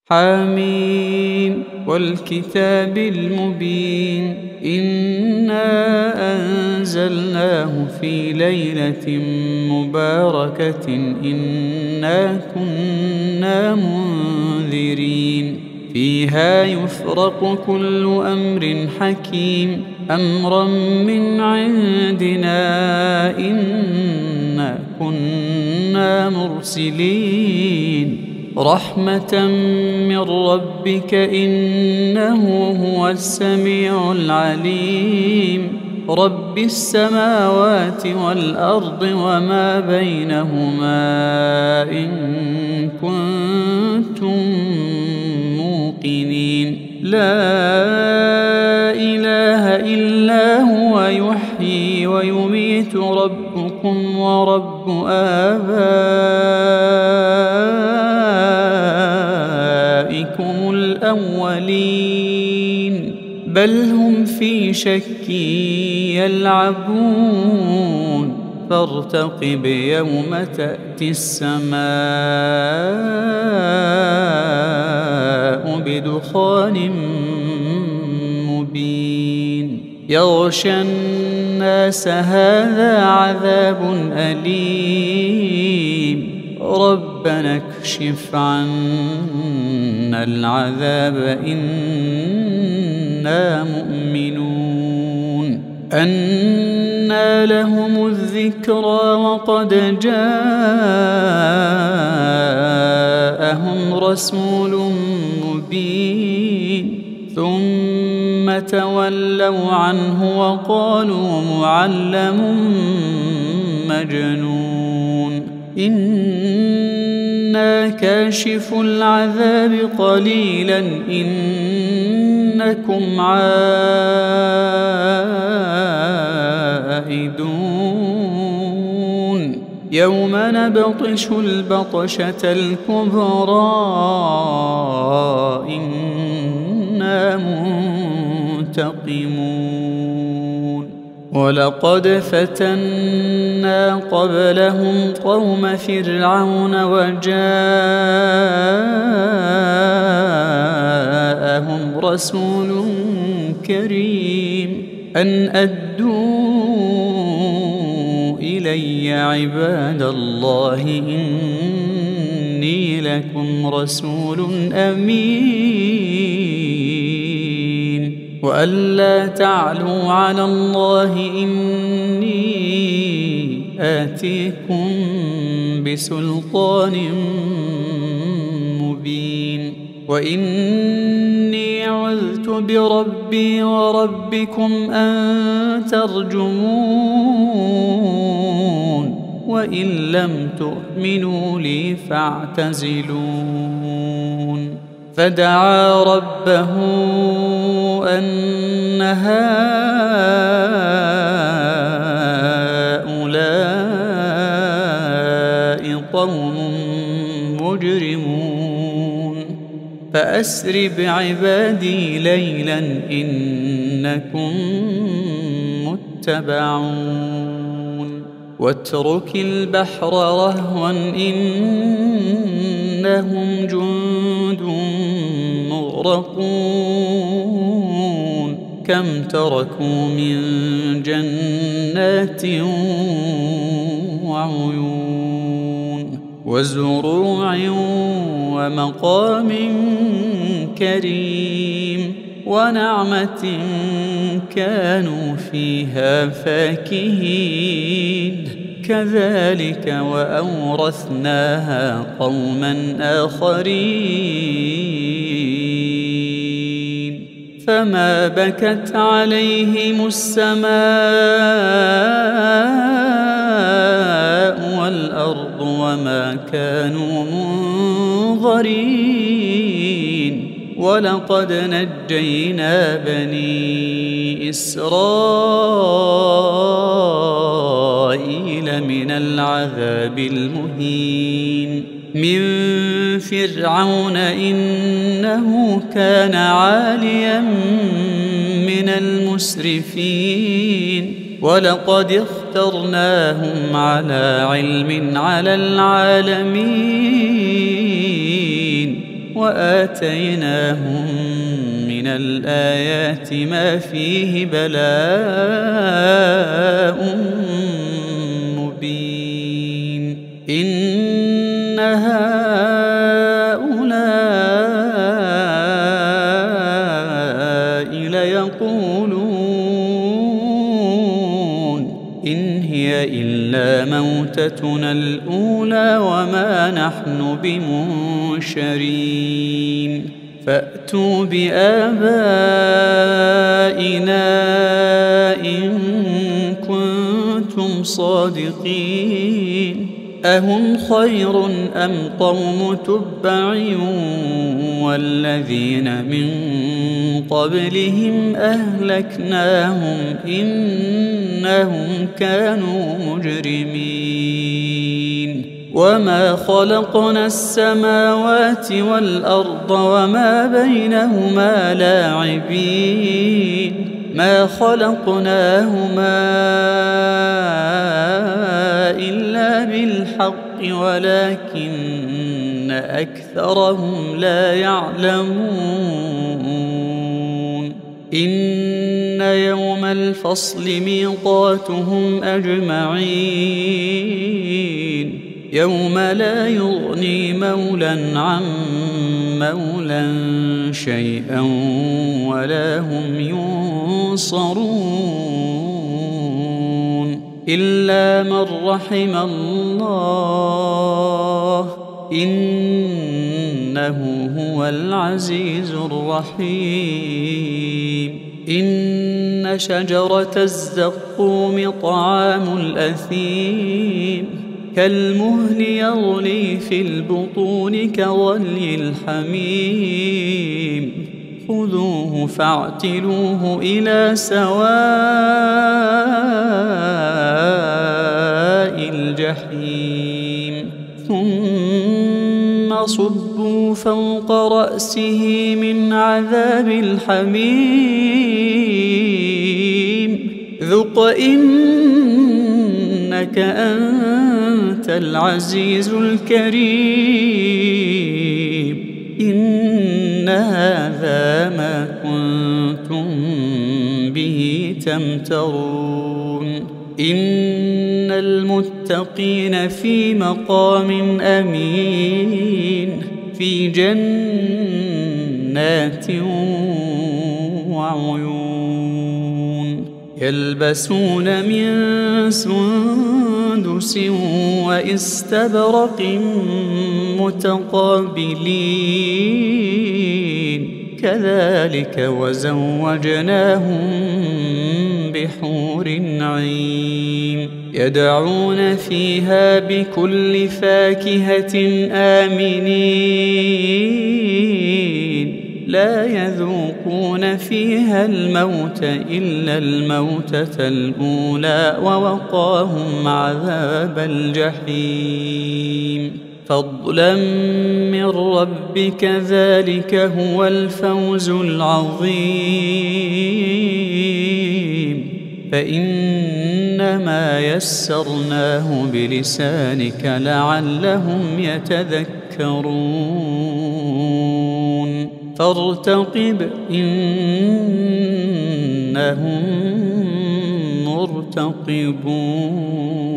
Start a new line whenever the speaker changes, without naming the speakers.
حميم والكتاب المبين إنا أنزلناه في ليلة مباركة إنا كنا منذرين فيها يفرق كل أمر حكيم أمرا من عندنا إنا كنا مرسلين رحمة من ربك إنه هو السميع العليم رب السماوات والأرض وما بينهما إن كنتم موقنين لا إله إلا هو يحيي ويميت ربكم ورب آبائكم الأولين بل هم في شك يلعبون فارتقب يوم تأتي السماء بدخان مبين يغشى الناس هذا عذاب أليم ربنا اكشف عنا العذاب إنا مؤمنون أنى لهم الذكرى وقد جاءهم رسول مبين ثم تولوا عنه وقالوا معلم مجنون إنا كاشف العذاب قليلا إنكم عائدون يوم نبطش البطشة الكبرى إنا منتقمون ولقد فتنا قبلهم قوم فرعون وجاءهم رسول كريم أن أدوا إلي عباد الله إني لكم رسول أمين وألا تعلوا على الله إني آتيكم بسلطان مبين وإني عذت بربي وربكم أن ترجمون وإن لم تؤمنوا لي فاعتزلون فدعا ربه أن هؤلاء قوم مجرمون فأسر بعبادي ليلا إنكم متبعون واترك البحر رهوا إنهم جند مغرقون كم تركوا من جنات وعيون وزروع ومقام كريم ونعمة كانوا فيها فاكهين كذلك وأورثناها قوما آخرين فما بكت عليهم السماء والأرض وما كانوا منظرين ولقد نجينا بني إسرائيل من العذاب المهين من فرعون إنه كان عاليا من المسرفين ولقد اخترناهم على علم على العالمين وآتيناهم من الآيات ما فيه بلاء مبين إن هؤلاء ليقولون إن هي إلا موتتنا الأولى وما نحن بمنشرين فأتوا بآبائنا إن كنتم صادقين أهم خير أم قوم تبع والذين من قبلهم أهلكناهم إنهم كانوا مجرمين وما خلقنا السماوات والأرض وما بينهما لاعبين ما خلقناهما إلا بالحق ولكن أكثرهم لا يعلمون إن يوم الفصل ميقاتهم أجمعين يوم لا يغني مولى عن مولى شيئا ولا هم ينصرون إلا من رحم الله إنه هو العزيز الرحيم إن شجرة الزقوم طعام الأثيم كالمهل يغلي في البطون كغلي الحميم خذوه فاعتلوه إلى سواء الجحيم ثم صبوا فوق رأسه من عذاب الحميم ذق إنك أنت العزيز الكريم إن هذا ما كنتم به تمترون إن المتقين في مقام أمين في جنات وعيون يلبسون من سندس وإستبرق متقابلين كذلك وزوجناهم بحور عين يدعون فيها بكل فاكهة آمنين لا يذوقون فيها الموت إلا الموتة الأولى ووقاهم عذاب الجحيم فضلا من ربك ذلك هو الفوز العظيم فإنما يسرناه بلسانك لعلهم يتذكرون فارتقب إنهم مرتقبون